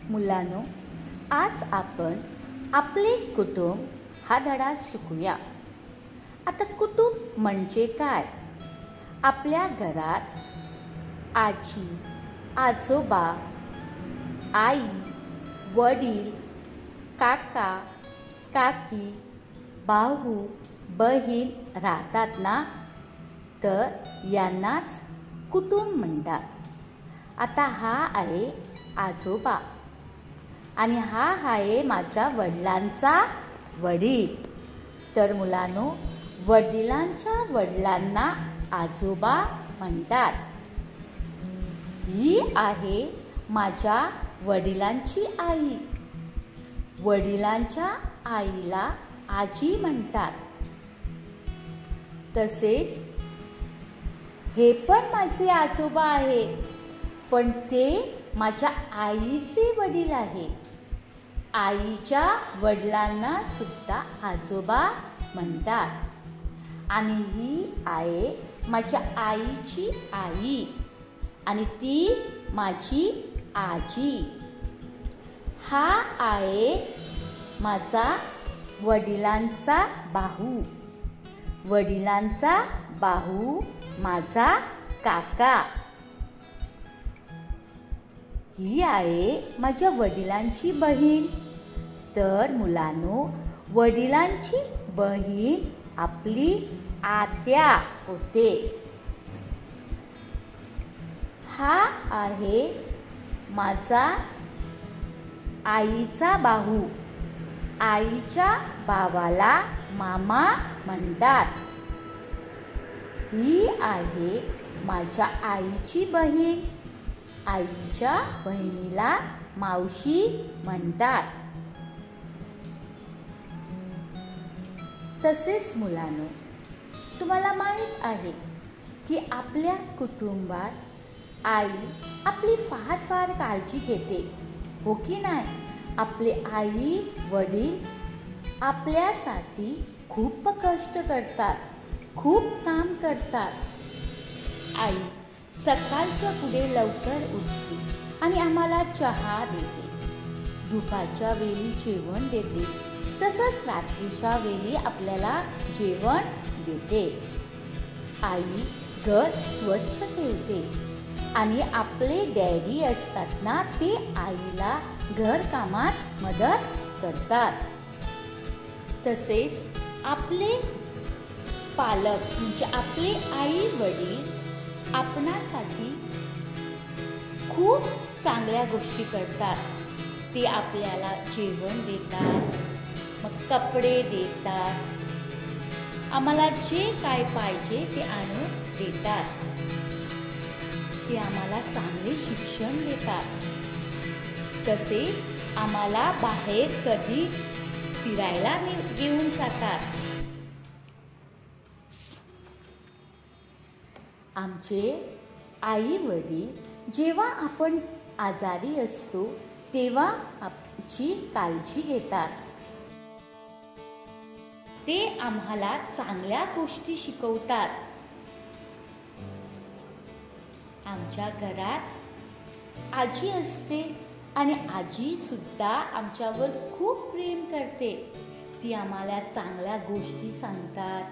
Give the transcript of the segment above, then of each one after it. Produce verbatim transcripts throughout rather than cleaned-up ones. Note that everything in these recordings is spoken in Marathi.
मुलांनो, आज आपण आपले कुटुंब हा धडा शिकूया. आता कुटुंब म्हणजे काय? आपल्या घरात आजी, आजोबा, आई, वडील, काका, काकी, भाऊ, बहीण राहतात ना, तर यांनाच कुटुंब म्हणतात. आता हा आहे आजोबा आणि हा आहे माझ्या वडिलांचा वडील. तर मुलांनो, वडिलांच्या वडिलांना आजोबा म्हणतात. ही आहे माझ्या वडिलांची आई. वडिलांच्या आईला आजी म्हणतात. तसेच हे पण माझे आजोबा आहे, पण ते माझ्या आईचे वडील आहे. आईच्या वडिलांना सुद्धा आजोबा म्हणतात. आणि ही आहे माझ्या आईची आई आणि ती माझी आजी. हा आहे माझा वडिलांचा भाऊ. वडिलांचा भाऊ माझा काका. ही आहे माझ्या वडिलांची बहीण. तर मुलांनो, वडिलांची बहीण आपली आत्या होते. हा आहे माझा आईचा भाऊ. आईच्या भावाला मामा म्हणतात. ही आहे माझ्या आईची बहीण. आईच्या बहिणीला मावशी म्हणतात. तसेच मुलांनो, तुम्हाला माहीत आहे की आपल्या कुटुंबात आई आपली फार फार काळजी घेते, हो की नाही? आपले आई वडील आपल्यासाठी खूप कष्ट करतात, खूप काम करतात. आई सकाळच्या पुढे लवकर उठते आणि आम्हाला चहा देते. दुपारच्या वेळी जेवण देते. तसंच रात्रीच्या वेळी आपल्याला जेवण देते. आई घर स्वच्छ ठेवते आणि आपले डॅडी असतात ना, ते आईला घर कामात मदत करतात. तसेच आपले पालक म्हणजे आपले आई वडील आपणासाठी खूप चांगल्या गोष्टी करतात. ते आपल्याला जेवण देतात, मग कपडे देतात, आम्हाला जे काय पाहिजे ते आणून देतात. ते आम्हाला चांगले शिक्षण देतात. तसेच आम्हाला बाहेर कधी फिरायला घेऊन जातात. आमचे आई वडील जेव्हा आपण आजारी असतो तेव्हा आमची काळजी घेतात. ते आम्हाला चांगल्या गोष्टी शिकवतात. आमच्या घरात आजी असते आणि आजी सुद्धा आमच्यावर खूप प्रेम करते. ती आम्हाला चांगल्या गोष्टी सांगतात.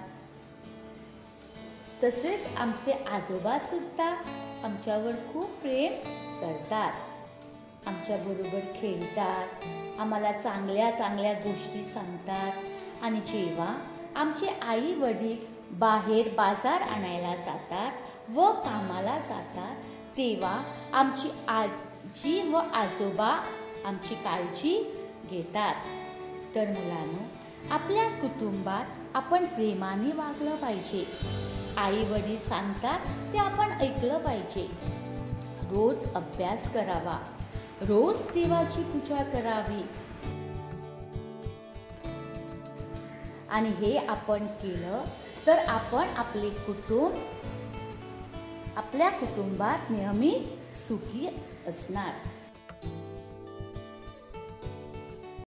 तसेच आमचे आजोबा सुद्धा आमच्यावर खूप प्रेम करतात. आमच्या बरोबर खेळतात, आम्हाला चांगल्या चांगल्या गोष्टी सांगतात. आणि जेव्हा आमचे आई वडील बाहेर बाजार आणायला जातात व कामाला जातात, तेव्हा आमची आजी व आजोबा आमची काळजी घेतात. तर मुलांनो, आपल्या कुटुंबात आपण प्रेमाने वागलं पाहिजे. आई वडील सांगतात ते आपण ऐकलं पाहिजे. रोज अभ्यास करावा, रोज देवाची पूजा करावी. आणि हे आपण केलं तर आपण आपले कुटुंब आपल्या कुटुंबात नेहमी सुखी असणार.